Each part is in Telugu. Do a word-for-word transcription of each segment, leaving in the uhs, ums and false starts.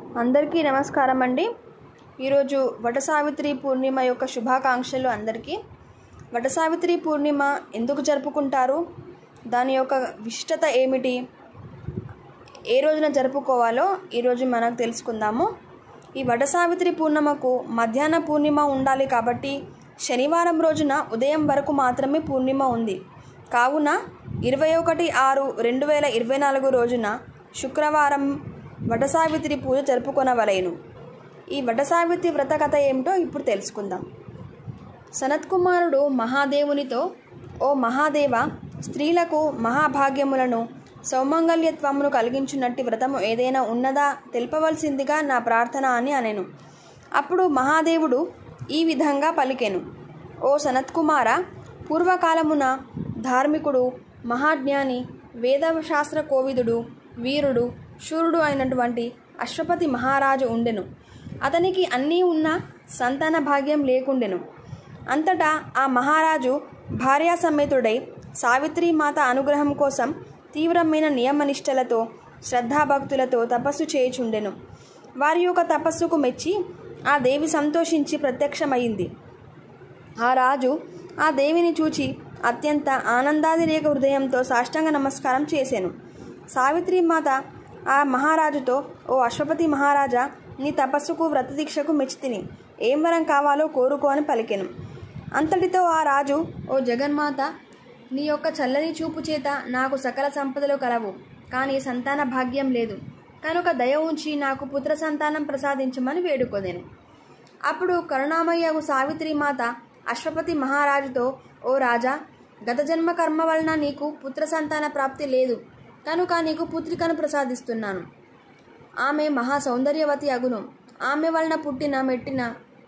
అందరికీ నమస్కారం అండి. ఈరోజు వటసావిత్రి పూర్ణిమ యొక్క శుభాకాంక్షలు అందరికీ. వటసావిత్రి పూర్ణిమ ఎందుకు జరుపుకుంటారు, దాని యొక్క విశిష్టత ఏమిటి, ఏ రోజున జరుపుకోవాలో ఈరోజు మనం తెలుసుకుందాము. ఈ వటసావిత్రి పూర్ణిమకు మధ్యాహ్న పూర్ణిమ ఉండాలి కాబట్టి శనివారం రోజున ఉదయం వరకు మాత్రమే పూర్ణిమ ఉంది. కావున ఇరవై ఒకటి ఆరు రెండు వేల ఇరవై నాలుగు రోజున శుక్రవారం వటసావిత్రి పూజ జరుపుకొనవలెను. ఈ వటసావిత్రి వ్రత కథ ఏమిటో ఇప్పుడు తెలుసుకుందాం. సనత్కుమారుడు మహాదేవునితో, ఓ మహాదేవ, స్త్రీలకు మహాభాగ్యములను సౌమంగళ్యత్వమును కలిగించున్నట్టి వ్రతము ఏదైనా ఉన్నదా తెలుపవలసిందిగా నా ప్రార్థన అని అనెను. అప్పుడు మహాదేవుడు ఈ విధంగా పలికెను. ఓ సనత్కుమార, పూర్వకాలమున ధార్మికుడు, మహాజ్ఞాని, వేదశాస్త్ర కోవిదుడు, వీరుడు, శూరుడు అయినటువంటి అశ్వపతి మహారాజు ఉండెను. అతనికి అన్నీ ఉన్న సంతాన భాగ్యం లేకుండెను. అంతటా ఆ మహారాజు భార్యా సమేతుడై సావిత్రీమాత అనుగ్రహం కోసం తీవ్రమైన నియమనిష్టలతో శ్రద్ధాభక్తులతో తపస్సు చేయుచుండెను. వారి యొక్క తపస్సుకు మెచ్చి ఆ దేవి సంతోషించి ప్రత్యక్షమైంది. ఆ రాజు ఆ దేవిని చూచి అత్యంత ఆనందాదిరేక హృదయంతో సాష్టాంగ నమస్కారం చేసెను. సావిత్రీమాత ఆ మహారాజుతో, ఓ అశ్వపతి మహారాజా, నీ తపస్సుకు వ్రతదీక్షకు మెచ్చితిని, ఏం వరం కావాలో కోరుకో అని పలికెను. అంతటితో ఆ రాజు, ఓ జగన్మాత, నీ యొక్క చల్లని చూపు చేత నాకు సకల సంపదలు కలవు, కానీ సంతాన భాగ్యం లేదు, కనుక దయ ఉంచి నాకు పుత్ర సంతానం ప్రసాదించమని వేడుకొనెను. అప్పుడు కరుణామయ్యకు సావిత్రీమాత అశ్వపతి మహారాజుతో, ఓ రాజా, గత జన్మ కర్మ వలన నీకు పుత్ర సంతాన ప్రాప్తి లేదు, కనుక నీకు పుత్రికను ప్రసాదిస్తున్నాను. ఆమె మహా సౌందర్యవతి అగును. ఆమె వలన పుట్టిన మెట్టిన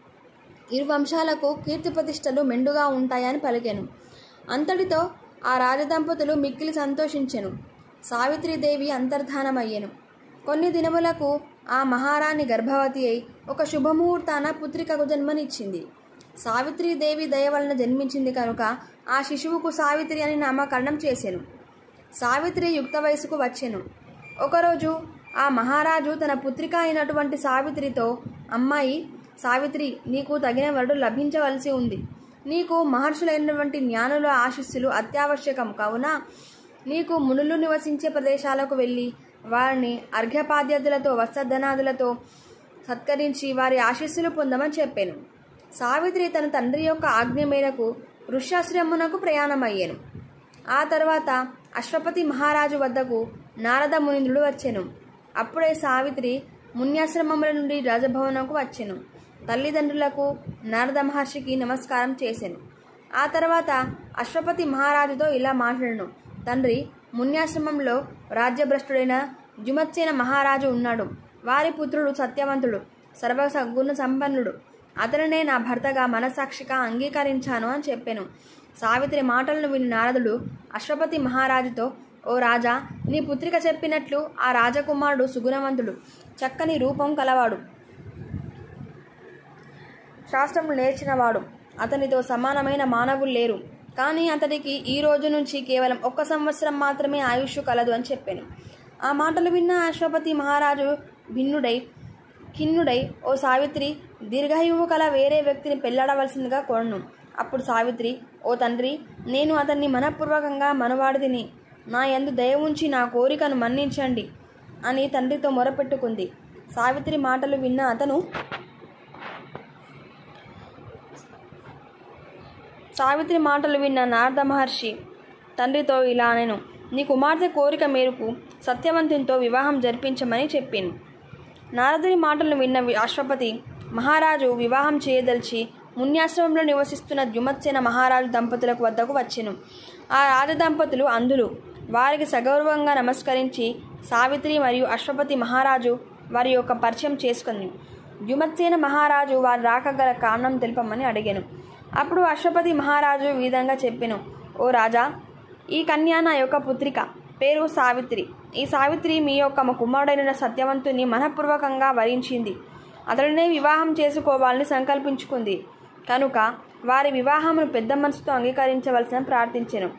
ఇరు వంశాలకు కీర్తి ప్రతిష్టలు మెండుగా ఉంటాయని పలికెను. అంతటితో ఆ రాజదంపతులు మిక్కిలి సంతోషించెను. సావిత్రీదేవి అంతర్ధానమయ్యెను. కొన్ని దినములకు ఆ మహారాణి గర్భవతి అయి ఒక శుభముహూర్తాన పుత్రికకు జన్మనిచ్చింది. సావిత్రీదేవి దయ వలన జన్మించింది కనుక ఆ శిశువుకు సావిత్రి అని నామకరణం చేసెను. సావిత్రి యుక్త వయసుకు వచ్చెను. ఒకరోజు ఆ మహారాజు తన పుత్రిక అయినటువంటి సావిత్రితో, అమ్మాయి సావిత్రి, నీకు తగిన వరుడు లభించవలసి ఉంది. నీకు మహర్షులైనటువంటి జ్ఞానుల ఆశీస్సులు అత్యావశ్యకం కావున నీకు మునులు నివసించే ప్రదేశాలకు వెళ్ళి వారిని అర్ఘ్యపాద్యాదులతో వస్త్రధనాదులతో సత్కరించి వారి ఆశీస్సులు పొందమని చెప్పాను. సావిత్రి తన తండ్రి యొక్క ఆజ్ఞ మేరకు ఋష్యాశ్రమునకు ప్రయాణమయ్యాను. ఆ తర్వాత అశ్వపతి మహారాజు వద్దకు నారద మునీంద్రుడు వచ్చెను. అప్పుడే సావిత్రి మున్యాశ్రమముల నుండి రాజభవనకు వచ్చెను. తల్లిదండ్రులకు నారద మహర్షికి నమస్కారం చేసెను. ఆ తర్వాత అశ్వపతి మహారాజుతో ఇలా మాట్లాడెను. తండ్రి, మున్యాశ్రమంలో రాజ్యభ్రష్టుడైన జుమత్సేన మహారాజు ఉన్నాడు. వారి పుత్రుడు సత్యవంతుడు, సర్వగుణ సంపన్నుడు. అతనినే నా భర్తగా మనసాక్షిగా అంగీకరించాను అని చెప్పాను. సావిత్రి మాటలను విని నారదుడు అశ్వపతి మహారాజుతో, ఓ రాజా, నీ పుత్రిక చెప్పినట్లు ఆ రాజకుమారుడు సుగుణవంతుడు, చక్కని రూపం కలవాడు, శాస్త్రములు నేర్చినవాడు. అతనితో సమానమైన మానవులు లేరు. కానీ అతడికి ఈ రోజు నుంచి కేవలం ఒక్క సంవత్సరం మాత్రమే ఆయుష్ కలదు అని చెప్పాను. ఆ మాటలు విన్న అశ్వపతి మహారాజు భిన్నుడై ఖిన్నుడై, ఓ సావిత్రి, దీర్ఘాయువు కల వేరే వ్యక్తిని పెళ్లాడవలసిందిగా కోరను. అప్పుడు సావిత్రి, ఓ తండ్రి, నేను అతన్ని మనపూర్వకంగా మనవాడిదిని, నా యందు దయ ఉంచి నా కోరికను మన్నించండి అని తండ్రితో మొరపెట్టుకుంది. సావిత్రి మాటలు విన్న అతను సావిత్రి మాటలు విన్న నారద మహర్షి తండ్రితో ఇలా అనెను. నీ కుమార్తె కోరిక మేరకు సత్యవంతునితో వివాహం జరిపించమని చెప్పాను. నారదుని మాటలను విన్న అశ్వపతి మహారాజు వివాహం చేయదలిచి మున్యాశ్రమంలో నివసిస్తున్న జుమత్సేన మహారాజు దంపతులకు వద్దకు వచ్చెను. ఆ రాజదంపతులు అంధులు. వారికి సగౌరవంగా నమస్కరించి సావిత్రి మరియు అశ్వపతి మహారాజు వారి యొక్క పరిచయం చేసుకుంది. జుమత్సేన మహారాజు వారి రాకగల కారణం తెలుపమని అడిగాను. అప్పుడు అశ్వపతి మహారాజు ఈ విధంగా చెప్పెను. ఓ రాజా, ఈ కన్య నా యొక్క పుత్రిక, పేరు సావిత్రి. ఈ సావిత్రి మీ యొక్క కుమారుడైన సత్యవంతుని మనఃపూర్వకంగా వరించింది. అతడినే వివాహం చేసుకోవాలని సంకల్పించుకుంది కనుక వారి వివాహమును పెద్ద మనసుతో అంగీకరించవలసిన ప్రార్థించెను.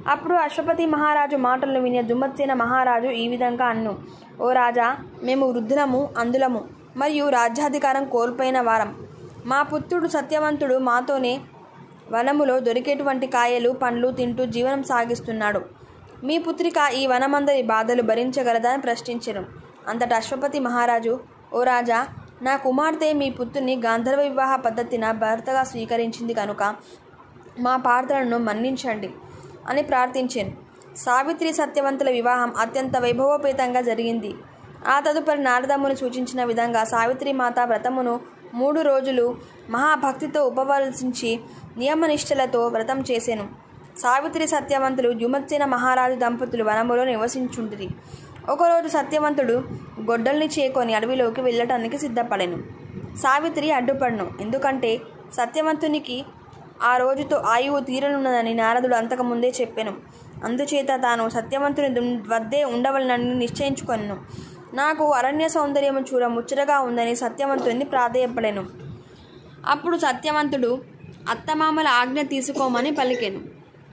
అప్పుడు అశ్వపతి మహారాజు మాటలను విని దుమ్మత్సేన మహారాజు ఈ విధంగా అన్ను: ఓ రాజా, మేము వృద్ధులము, అందులము, మరియు రాజ్యాధికారం కోల్పోయిన వారం. మా పుత్రుడు సత్యవంతుడు మాతోనే వనములో దొరికేటువంటి కాయలు పండ్లు తింటూ జీవనం సాగిస్తున్నాడు. మీ పుత్రిక ఈ వనమందరి బాధలు భరించగలదా అని ప్రశ్నించెను. అంతటా అశ్వపతి మహారాజు: ఓ రాజా, నా కుమార్తె మీ పుత్రుని గాంధర్వ వివాహ పద్ధతిన భర్తగా స్వీకరించింది కనుక మా ప్రార్థనను మన్నించండి అని ప్రార్థించాను. సావిత్రి సత్యవంతుల వివాహం అత్యంత వైభవోపేతంగా జరిగింది. ఆ తదుపరి నారదముని సూచించిన విధంగా సావిత్రి మాత వ్రతమును మూడు రోజులు మహాభక్తితో ఉపవసించి నియమనిష్టలతో వ్రతం చేసెను. సావిత్రి సత్యవంతులు యుమత్సేన మహారాజు దంపతులు వనములో నివసించుండిరి. ఒకరోజు సత్యవంతుడు గొడ్డల్ని చేకొని అడవిలోకి వెళ్ళటానికి సిద్ధపడెను. సావిత్రి అడ్డుపడను. ఎందుకంటే సత్యవంతునికి ఆ రోజుతో ఆయువు తీరనున్నదని నారదుడు అంతకుముందే చెప్పెను. అందుచేత తాను సత్యవంతుని వద్దే ఉండవలనని నిశ్చయించుకొనెను. నాకు అరణ్య సౌందర్యము చూడ ముచ్చటగా ఉందని సత్యవంతుని ప్రాధేయపడెను. అప్పుడు సత్యవంతుడు అత్తమామల ఆజ్ఞ తీసుకోమని పలికెను.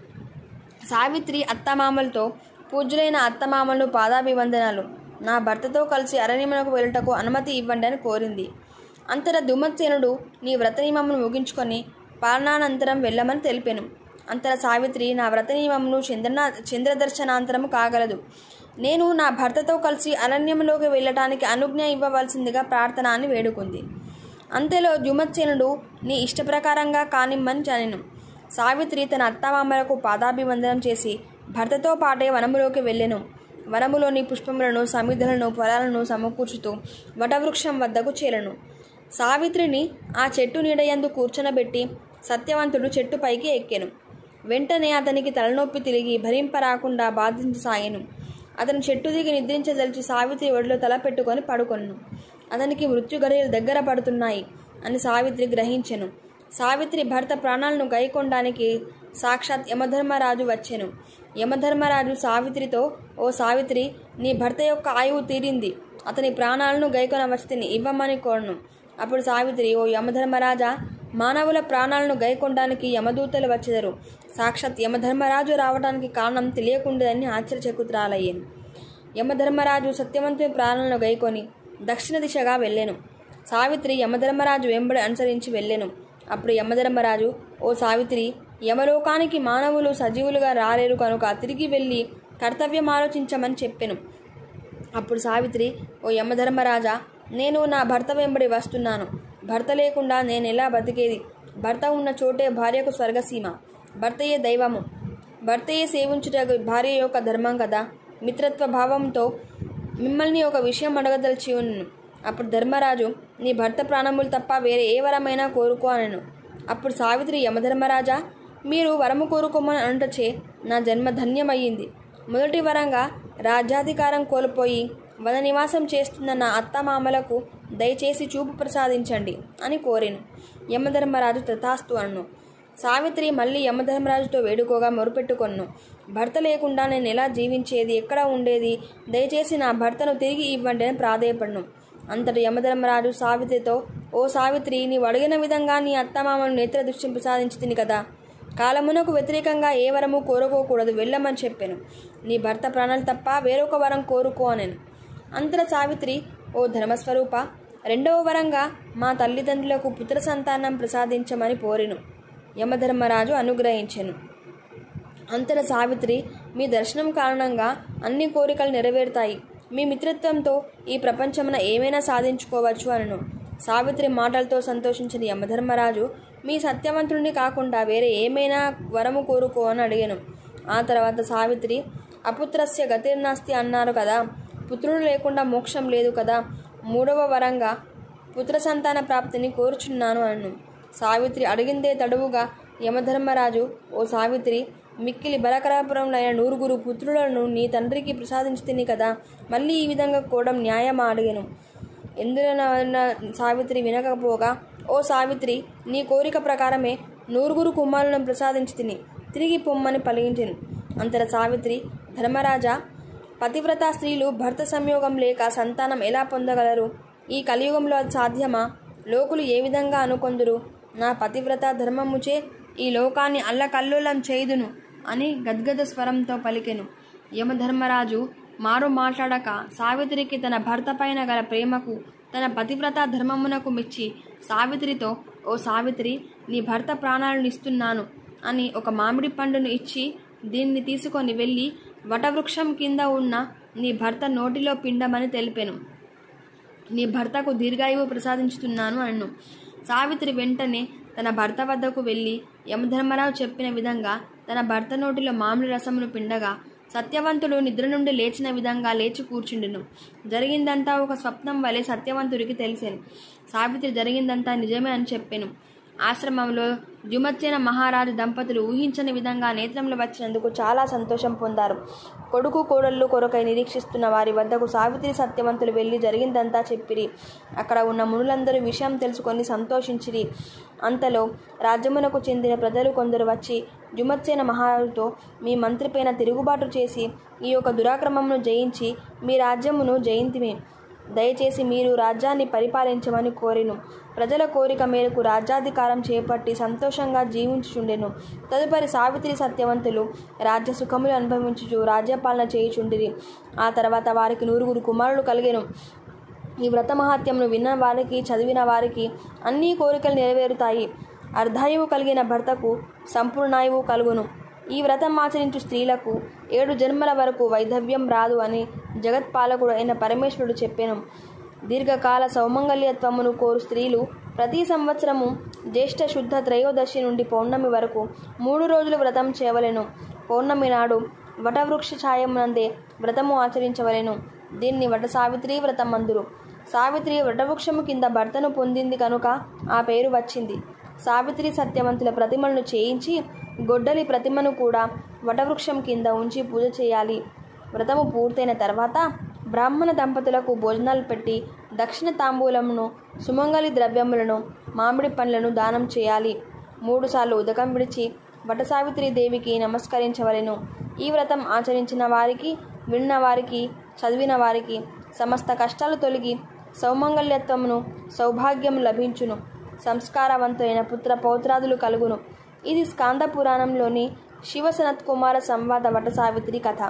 సావిత్రి అత్తమామలతో: పూజ్యులైన అత్తమామలు పాదాభివందనాలు. నా భర్తతో కలిసి అరణ్యమునకు వెళ్ళటకు అనుమతి ఇవ్వండి అని కోరింది. అంతటా దుమ్మత్సేనుడు నీ వ్రత నియమమును ముగించుకొని పాలనానంతరం వెళ్ళమని తెలిపెను. అంతటా సావిత్రి: నా వ్రత నియమమును చంద్రనా చంద్రదర్శనాంతరము కాగలదు. నేను నా భర్తతో కలిసి అరణ్యములోకి వెళ్ళటానికి అనుజ్ఞ ఇవ్వవలసిందిగా ప్రార్థన అని వేడుకుంది. అంతలో దుమ్మత్సేనుడు నీ ఇష్టప్రకారంగా కానిమ్మని అనెను. సావిత్రి తన అత్తమామలకు పాదాభివందనం చేసి భర్తతో పాటే వనములోకి వెళ్ళెను. వనములోని పుష్పములను, సమిధులను, ఫలాలను సమకూర్చుతూ వటవృక్షం వద్దకు చేరెను. సావిత్రిని ఆ చెట్టు నీడయందు కూర్చొనబెట్టి సత్యవంతుడు చెట్టు పైకి ఎక్కెను. వెంటనే అతనికి తలనొప్పి తిరిగి భరింపరాకుండా బాధించసాగెను. అతను చెట్టు దిగి నిద్రించదలిచి సావిత్రి ఒడిలో తల పెట్టుకొని పడుకొను. అతనికి మృత్యుగడియలు దగ్గర పడుతున్నాయి అని సావిత్రి గ్రహించెను. సావిత్రి భర్త ప్రాణాలను గైకొనడానికి సాక్షాత్ యమధర్మరాజు వచ్చెను. యమధర్మరాజు సావిత్రితో: ఓ సావిత్రి, నీ భర్త యొక్క ఆయువు తీరింది. అతని ప్రాణాలను గైకొన వసతిని ఇవ్వమని కోరను. అప్పుడు సావిత్రి: ఓ యమధర్మరాజా, మానవుల ప్రాణాలను గైకొనడానికి యమదూతలు వచ్చెదరు. సాక్షాత్ యమధర్మరాజు రావడానికి కారణం తెలియకుండదని ఆశ్చర్యచకితురాలయ్యెను. యమధర్మరాజు సత్యవంతుని ప్రాణాలను గైకొని దక్షిణ దిశగా వెళ్ళెను. సావిత్రి యమధర్మరాజు వెంబడి అనుసరించి వెళ్ళెను. అప్పుడు యమధర్మరాజు: ఓ సావిత్రి, యమలోకానికి మానవులు సజీవులుగా రాలేరు కనుక తిరిగి వెళ్ళి కర్తవ్యం ఆలోచించమని చెప్పెను. అప్పుడు సావిత్రి: ఓ యమధర్మరాజా, నేను నా భర్త వెంబడి వస్తున్నాను. భర్త లేకుండా నేను ఎలా బతికేది? భర్త ఉన్న చోటే భార్యకు స్వర్గసీమ. భర్తయే దైవము. భర్తయే సేవించుట భార్య యొక్క ధర్మం కదా. మిత్రత్వ భావంతో మిమ్మల్ని ఒక విషయం అడగదలిచి ఉన్నను. అప్పుడు ధర్మరాజు: నీ భర్త ప్రాణములు తప్ప వేరే ఏ వరమైనా కోరుకో అనెను. అప్పుడు సావిత్రి: యమధర్మరాజా, మీరు వరము కోరుకోమని అనుటచే నా జన్మ ధన్యమయ్యింది. మొదటి వరంగా రాజ్యాధికారం కోల్పోయి వన నివాసం చేస్తున్న నా అత్తమామలకు దయచేసి చూపు ప్రసాదించండి అని కోరెను. యమధర్మరాజు తథాస్తు అను. సావిత్రి మళ్ళీ యమధర్మరాజుతో వేడుకోగా మొరుపెట్టుకొను: భర్త లేకుండా నేను ఎలా జీవించేది? ఎక్కడ ఉండేది? దయచేసి నా భర్తను తిరిగి ఇవ్వండి అని ప్రాధేయపడను. అంతటి యమధర్మరాజు సావిత్రితో: ఓ సావిత్రి, నీవు అడిగిన విధంగా నీ అత్తమామను నేత్ర దృష్టిని ప్రసాదించింది కదా. కాలమునకు వ్యతిరేకంగా ఏ వరము కోరుకోకూడదు, వెళ్ళమని చెప్పాను. నీ భర్త ప్రాణాలు తప్ప వేరొక వరం కోరుకో అనెను. అంతట సావిత్రి: ఓ ధర్మస్వరూప, రెండవ వరంగా మా తల్లిదండ్రులకు పుత్ర సంతానం ప్రసాదించమని కోరెను. యమధర్మరాజు అనుగ్రహించెను. అంతట సావిత్రి: మీ దర్శనం కారణంగా అన్ని కోరికలు నెరవేరుతాయి. మీ మిత్రత్వంతో ఈ ప్రపంచమున ఏమైనా సాధించుకోవచ్చు అనను. సావిత్రి మాటలతో సంతోషించిన యమధర్మరాజు: మీ సత్యవంతుడిని కాకుండా వేరే ఏమైనా వరము కోరుకో అని అడిగాను. ఆ తర్వాత సావిత్రి: అపుత్రస్య గతిర్నాస్తి అన్నారు కదా, పుత్రుడు లేకుండా మోక్షం లేదు కదా. మూడవ వరంగా పుత్ర సంతాన ప్రాప్తిని కోరుచున్నాను అను. సావిత్రి అడిగిందే తడువుగా యమధర్మరాజు: ఓ సావిత్రి, మిక్కిలి బలకరాపురంలైన నూరుగురు పుత్రులను నీ తండ్రికి ప్రసాదించుతిని కదా, మళ్ళీ ఈ విధంగా కోవడం న్యాయమా అడిగాను. ఎందున సావిత్రి వినకపోగా: ఓ సావిత్రి, నీ కోరిక ప్రకారమే నూరుగురు కుమారులను ప్రసాదించి తిని తిరిగి పొమ్మని పలికించెను. అంతట సావిత్రి: ధర్మరాజా, పతివ్రత స్త్రీలు భర్త సంయోగం లేక సంతానం ఎలా పొందగలరు? ఈ కలియుగంలో అది సాధ్యమా? లోకులు ఏ విధంగా అనుకొందురు? నా పతివ్రత ధర్మముచే ఈ లోకాన్ని అల్లకల్లోలం చేయుదును అని గద్గద స్వరంతో పలికెను. యమధర్మరాజు మారు మాట్లాడక సావిత్రికి తన భర్త పైన గల ప్రేమకు తన పతివ్రత ధర్మమునకు మెచ్చి సావిత్రితో, ఓ సావిత్రి, నీ భర్త ప్రాణాలను ఇస్తున్నాను అని ఒక మామిడి పండును ఇచ్చి, దీన్ని తీసుకొని వెళ్ళి వటవృక్షం కింద ఉన్న నీ భర్త నోటిలో పిండమని తెలిపెను. నీ భర్తకు దీర్ఘాయువు ప్రసాదించుతున్నాను అను. సావిత్రి వెంటనే తన భర్త వద్దకు వెళ్ళి యమధర్మరావు చెప్పిన విధంగా తన భర్త నోటిలో మామిడి రసమును పిండగా సత్యవంతుడు నిద్ర నుండి లేచిన విధంగా లేచి కూర్చుండెను. జరిగిందంతా ఒక స్వప్నం వలె సత్యవంతుడికి తెలిసెను. సావిత్రి జరిగిందంతా నిజమే అని చెప్పెను. ఆశ్రమంలో జుమత్సేన మహారాజు దంపతులు ఊహించని విధంగా నేత్రంలో వచ్చినందుకు చాలా సంతోషం పొందారు. కొడుకు కోడళ్ళు కొరకై నిరీక్షిస్తున్న వారి వద్దకు సావిత్రి సత్యవంతులు వెళ్ళి జరిగిందంతా చెప్పిరి. అక్కడ ఉన్న మునులందరూ విషయం తెలుసుకొని సంతోషించిరి. అంతలో రాజ్యమునకు చెందిన ప్రజలు కొందరు వచ్చి జుమత్సేన మహారాజుతో, మీ మంత్రిపైన తిరుగుబాటు చేసి ఈ యొక్క దురాక్రమమును జయించి మీ రాజ్యమును జయింతిమి. దయచేసి మీరు రాజ్యాన్ని పరిపాలించమని కోరెను. ప్రజల కోరిక మేరకు రాజ్యాధికారం చేపట్టి సంతోషంగా జీవించుచుండెను. తదుపరి సావిత్రి సత్యవంతులు రాజ్య సుఖములు అనుభవించుచు రాజ్యపాలన చేయుచుండిరి. ఆ తర్వాత వారికి నూరుగురు కుమారులు కలిగెను. ఈ వ్రత మహాత్యమును విన్న వారికి, చదివిన వారికి అన్ని కోరికలు నెరవేరుతాయి. అర్ధాయువు కలిగిన భర్తకు సంపూర్ణాయువు కలుగును. ఈ వ్రతం ఆచరించు స్త్రీలకు ఏడు జన్మల వరకు వైధవ్యం రాదు అని జగత్పాలకుడు అయిన పరమేశ్వరుడు చెప్పెను. దీర్ఘకాల సౌమంగల్యత్వమును కోరు స్త్రీలు ప్రతి సంవత్సరము జ్యేష్ఠ శుద్ధ త్రయోదశి నుండి పౌర్ణమి వరకు మూడు రోజులు వ్రతం చేయవలెను. పౌర్ణమి నాడు వటవృక్ష ఛాయమునందే వ్రతము ఆచరించవలెను. దీన్ని వట సావిత్రి వ్రతం అందురు. సావిత్రి వటవృక్షము కింద భర్తను పొందింది కనుక ఆ పేరు వచ్చింది. సావిత్రి సత్యవంతుల ప్రతిమలను చేయించి గొడ్డలి ప్రతిమను కూడా వటవృక్షం కింద ఉంచి పూజ చేయాలి. వ్రతము పూర్తయిన తర్వాత బ్రాహ్మణ దంపతులకు భోజనాలు పెట్టి దక్షిణ తాంబూలమును, సుమంగళి ద్రవ్యములను, మామిడి పండ్లను దానం చేయాలి. మూడుసార్లు ఉదకం విడిచి వట సావిత్రి దేవికి నమస్కరించవలెను. ఈ వ్రతం ఆచరించిన వారికి, విన్న వారికి, చదివిన వారికి సమస్త కష్టాలు తొలగి సౌమంగళ్యత్వమును, సౌభాగ్యము లభించును. సంస్కారవంతులైన పుత్ర పౌత్రాదులు కలుగును. ఇది స్కాంద పురాణంలోని శివసనత్ కుమార సంవాద వట సావిత్రి కథ.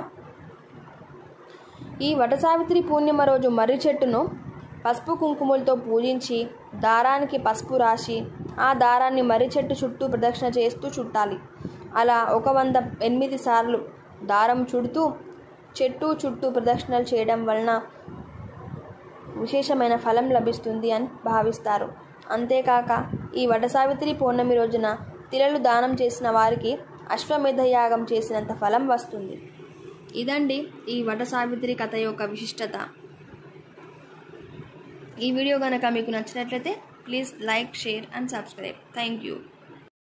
ఈ వట సావిత్రి పూర్ణిమ రోజు మర్రి చెట్టును పసుపు కుంకుమలతో పూజించి దారానికి పసుపు రాసి ఆ దారాన్ని మర్రి చెట్టు చుట్టూ ప్రదక్షిణ చేస్తూ చుట్టాలి. అలా ఒక వంద ఎనిమిది సార్లు దారం చుడుతూ చెట్టు చుట్టూ ప్రదక్షిణలు చేయడం వలన విశేషమైన ఫలం లభిస్తుంది అని భావిస్తారు. అంతేకాక ఈ వట సావిత్రి పౌర్ణమి రోజున తిలలు దానం చేసిన వారికి అశ్వమేధ యాగం చేసినంత ఫలం వస్తుంది. ఇదండి ఈ వట సావిత్రి కథ యొక్క విశిష్టత. ఈ వీడియో కనుక మీకు నచ్చినట్లయితే please like, share and subscribe. Thank you.